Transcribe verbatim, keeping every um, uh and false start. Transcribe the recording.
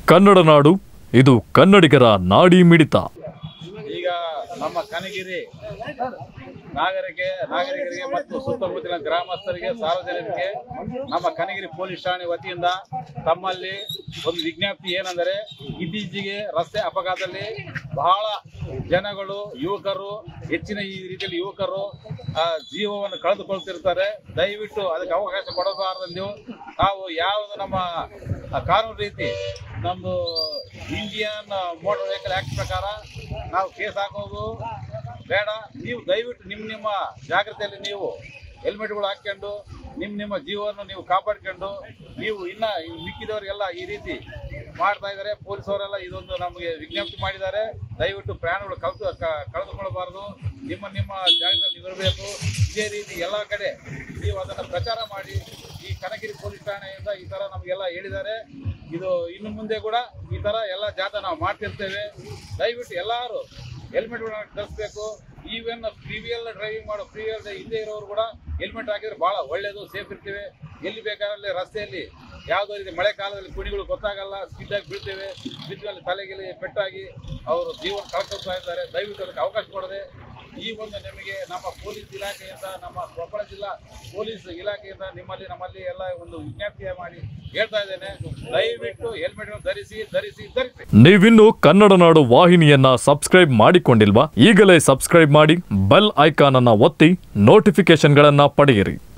ಕನ್ನಡ ನಾಡು, ಇದು ಕನ್ನಡಿಗರ ನಾಡಿ ಮಿಡಿತ. ಈಗ ನಮ್ಮ ಕನಗಿರಿ ನಾಗರಿಕೆ ನಾಗರಿಕರಿಗೆ ಮತ್ತು ಸುತ್ತಮುತ್ತಲಿನ ಗ್ರಾಮಸ್ಥರಿಗೆ, ಸಾರ್ವಜನಿಕರಿಗೆ ನಮ್ಮ ಕನಗಿರಿ ಪೊಲೀಸ್ ಠಾಣೆ ವತಿಯಿಂದ ತಮ್ಮಲ್ಲಿ ಒಂದು ವಿಜ್ಞಪ್ತಿ ಏನೆಂದರೆ, ಇತ್ತೀಚೆಗೆ ರಸ್ತೆ ಅಪಘಾತದಲ್ಲಿ ಬಹಳ ಜನಗಳು, ಯುವಕರು, ಹೆಚ್ಚಿನ ಈ ರೀತಿಯಲ್ಲಿ ಯುವಕರು ಜೀವವನ್ನು ಕಳೆದುಕೊಳ್ತಿರ್ತಾರೆ. ದಯವಿಟ್ಟು ಅದಕ್ಕೆ ಅವಕಾಶ ಕೊಡಬಾರದೆಂದು ನಾವು ಯಾವುದು ನಮ್ಮ ಕಾನೂನು ರೀತಿ ನಮ್ಮದು ಇಂಡಿಯನ್ ಮೋಟಾರ್ ವೆಹಿಕಲ್ ಆಕ್ಟ್ ಪ್ರಕಾರ ನಾವು ಕೇಸ್ ಹಾಕೋದು ಬೇಡ. ನೀವು ದಯವಿಟ್ಟು ನಿಮ್ಮ ನಿಮ್ಮ ಜಾಗ್ರತೆಯಲ್ಲಿ ನೀವು ಹೆಲ್ಮೆಟ್ಗಳು ಹಾಕ್ಕೊಂಡು ನಿಮ್ಮ ನಿಮ್ಮ ಜೀವವನ್ನು ನೀವು ಕಾಪಾಡ್ಕೊಂಡು, ನೀವು ಇನ್ನ ಮಿಕ್ಕಿದವರಿಗೆಲ್ಲ ಈ ರೀತಿ ಮಾಡ್ತಾ ಇದ್ದಾರೆ. ಪೊಲೀಸವರೆಲ್ಲ ಇದೊಂದು ನಮಗೆ ವಿಜ್ಞಪ್ತಿ ಮಾಡಿದ್ದಾರೆ. ದಯವಿಟ್ಟು ಪ್ರಾಣಗಳು ಕಳೆದು ಕಳೆದುಕೊಳ್ಳಬಾರದು. ನಿಮ್ಮ ನಿಮ್ಮ ಜಾಗದಲ್ಲಿ ಇರಬೇಕು. ಇದೇ ರೀತಿ ಎಲ್ಲ ಕಡೆ ನೀವು ಅದನ್ನು ಪ್ರಚಾರ ಮಾಡಿ. ಈ ಕನಗಿರಿ ಪೊಲೀಸ್ ಠಾಣೆಯಿಂದ ಈ ಥರ ನಮಗೆಲ್ಲ ಹೇಳಿದ್ದಾರೆ. ಇದು ಇನ್ನು ಮುಂದೆ ಕೂಡ ಈ ಥರ ಎಲ್ಲ ಜಾಥಾ ನಾವು ಮಾಡ್ತಿರ್ತೇವೆ. ದಯವಿಟ್ಟು ಎಲ್ಲರೂ ಹೆಲ್ಮೆಟ್ಗಳನ್ನ ಧರಿಸಬೇಕು. ಈವನ್ ಫ್ರೀ ವೀಲ್ ಡ್ರೈವಿಂಗ್ ಮಾಡೋ ಫ್ರೀ ವೀಲ್ ಹಿಂದೆ ಇರೋರು ಕೂಡ ಹೆಲ್ಮೆಟ್ ಹಾಕಿದ್ರೆ ಭಾಳ ಒಳ್ಳೆಯದು, ಸೇಫ್ ಇರ್ತೇವೆ. ಎಲ್ಲಿ ಬೇಕಾದಲ್ಲಿ ರಸ್ತೆಯಲ್ಲಿ ಯಾವುದೋ ರೀತಿ ಮಳೆ ಕಾಲದಲ್ಲಿ ಕುಣಿಗಳು ಗೊತ್ತಾಗಲ್ಲ, ಸ್ಕಿಡ್ಡಾಗಿ ಬೀಳ್ತೇವೆ. ಸ್ಕಿಡ್ನಲ್ಲಿ ತಲೆಗೆಲ್ಲಿ ಪೆಟ್ಟಾಗಿ ಅವರು ಜೀವನ ಕಳ್ಕೊಳ್ತಾ ಇದ್ದಾರೆ. ದಯವಿಟ್ಟು ಅದಕ್ಕೆ ಅವಕಾಶ ಕೊಡದೆ ಈ ಒಂದು ನಿಮಗೆ ನಮ್ಮ ಪೊಲೀಸ್ ಇಲಾಖೆಯಿಂದ, ನಮ್ಮ ಕೊಪ್ಪಳ ಜಿಲ್ಲಾ ಪೊಲೀಸ್ ಇಲಾಖೆಯಿಂದ ನಿಮ್ಮಲ್ಲಿ ನಮ್ಮಲ್ಲಿ ಎಲ್ಲ ಒಂದು ವಿಜ್ಞಪ್ತಿ ಮಾಡಿ ಹೇಳ್ತಾ ಇದ್ದೇನೆ. ದಯವಿಟ್ಟು ಹೆಲ್ಮೆಟ್ ಧರಿಸಿ ಧರಿಸಿ ಧರಿಸಿ. ನೀವಿನ್ನು ಕನ್ನಡ ನಾಡು ವಾಹಿನಿಯನ್ನ ಸಬ್ಸ್ಕ್ರೈಬ್ ಮಾಡಿಕೊಂಡಿಲ್ವಾ? ಈಗಲೇ ಸಬ್ಸ್ಕ್ರೈಬ್ ಮಾಡಿ, ಬೆಲ್ ಐಕಾನ್ ಅನ್ನ ಒತ್ತಿ ನೋಟಿಫಿಕೇಶನ್ ಗಳನ್ನ ಪಡೆಯಿರಿ.